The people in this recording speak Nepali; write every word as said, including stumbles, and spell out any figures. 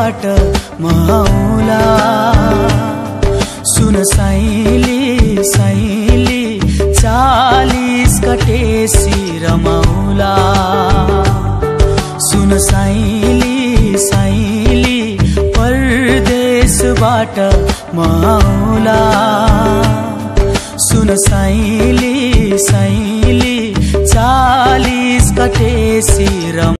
परदेशबाट मौला सुन साइली साइली चालीस कटेसी रमौला सुन साइली साइली परदेशबाट मौला सुन साइली साइली चालीस कटेसी रम